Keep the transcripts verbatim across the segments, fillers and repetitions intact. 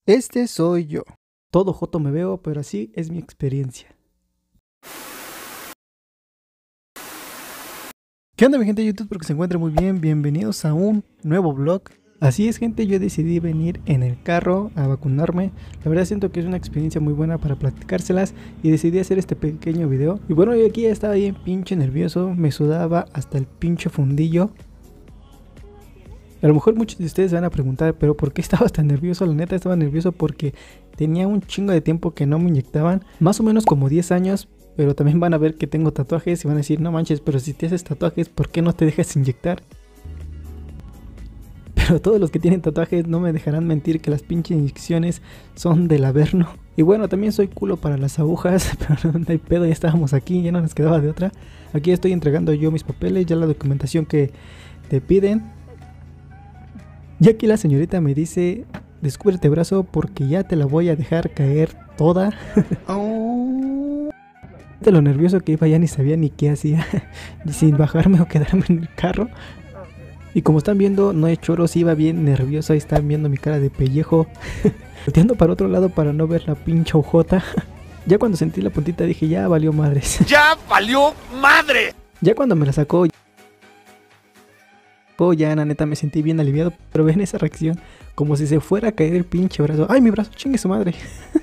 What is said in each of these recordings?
Este soy yo. Todo joto me veo, pero así es mi experiencia. ¿Qué onda mi gente de YouTube? Espero que se encuentren muy bien. Bienvenidos a un nuevo vlog. Así es gente, yo decidí venir en el carro a vacunarme. La verdad siento que es una experiencia muy buena para platicárselas y decidí hacer este pequeño video. Y bueno, yo aquí ya estaba bien pinche nervioso, me sudaba hasta el pinche fundillo. A lo mejor muchos de ustedes se van a preguntar, pero ¿por qué estabas tan nervioso? La neta estaba nervioso porque tenía un chingo de tiempo que no me inyectaban, más o menos como diez años, pero también van a ver que tengo tatuajes y van a decir, no manches, pero si te haces tatuajes, ¿por qué no te dejas inyectar? Pero todos los que tienen tatuajes no me dejarán mentir que las pinches inyecciones son del averno. Y bueno, también soy culo para las agujas, pero no hay pedo, ya estábamos aquí, ya no nos quedaba de otra. Aquí estoy entregando yo mis papeles, ya la documentación que te piden. Y aquí la señorita me dice, descúbrete brazo porque ya te la voy a dejar caer toda. De lo nervioso que iba ya ni sabía ni qué hacía, sin bajarme o quedarme en el carro. Y como están viendo, no hay choros, iba bien nervioso, ahí están viendo mi cara de pellejo. Volteando para otro lado para no ver la pinche ojota. Ya cuando sentí la puntita dije, ya valió madres. ¡Ya valió madre! Ya cuando me la sacó, ya la neta me sentí bien aliviado, pero ven esa reacción, como si se fuera a caer el pinche brazo. ¡Ay, mi brazo! ¡Chingue su madre!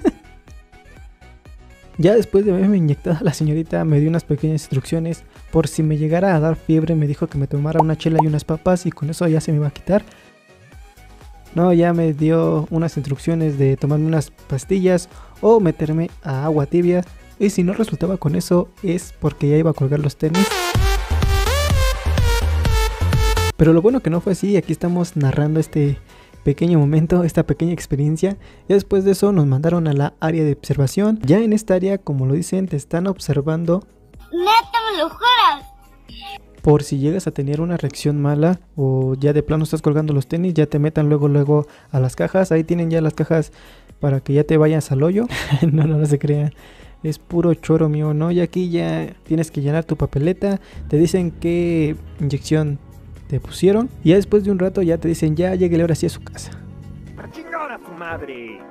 Ya después de haberme inyectado, la señorita me dio unas pequeñas instrucciones. Por si me llegara a dar fiebre, me dijo que me tomara una chela y unas papas y con eso ya se me iba a quitar. No, ya me dio unas instrucciones de tomarme unas pastillas o meterme a agua tibia. Y si no resultaba con eso, es porque ya iba a colgar los tenis. Pero lo bueno que no fue así, aquí estamos narrando este pequeño momento, esta pequeña experiencia. Y después de eso nos mandaron a la área de observación. Ya en esta área, como lo dicen, te están observando. ¡Neta, me lo juras! Por si llegas a tener una reacción mala o ya de plano estás colgando los tenis, ya te metan luego luego a las cajas. Ahí tienen ya las cajas para que ya te vayas al hoyo. no, no, no se crean. Es puro choro mío, ¿no? Y aquí ya tienes que llenar tu papeleta. Te dicen qué inyección te pusieron y ya después de un rato ya te dicen ya lleguele ahora sí a su casa. ¡A chingar a tu madre!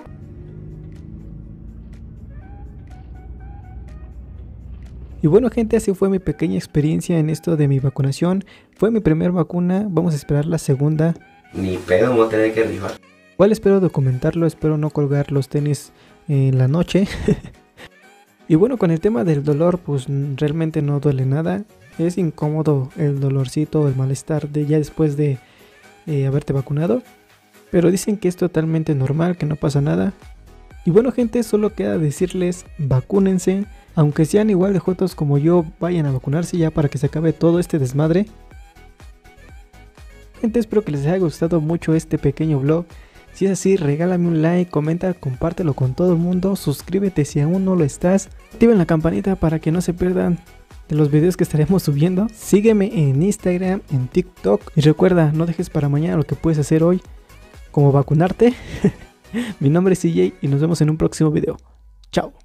Y bueno gente, así fue mi pequeña experiencia en esto de mi vacunación. Fue mi primera vacuna, vamos a esperar la segunda. Ni pedo, me voy a tener que rifar. Igual espero documentarlo, espero no colgar los tenis en la noche. Y bueno, con el tema del dolor, pues realmente no duele nada. Es incómodo el dolorcito, el malestar de ya después de eh, haberte vacunado. Pero dicen que es totalmente normal, que no pasa nada. Y bueno gente, solo queda decirles, vacúnense. Aunque sean igual de jotos como yo, vayan a vacunarse ya para que se acabe todo este desmadre. Gente, espero que les haya gustado mucho este pequeño vlog. Si es así, regálame un like, comenta, compártelo con todo el mundo. Suscríbete si aún no lo estás. Activen la campanita para que no se pierdan de los videos que estaremos subiendo. Sígueme en Instagram, en TikTok. Y recuerda, no dejes para mañana lo que puedes hacer hoy, como vacunarte. Mi nombre es C J y nos vemos en un próximo video. Chao.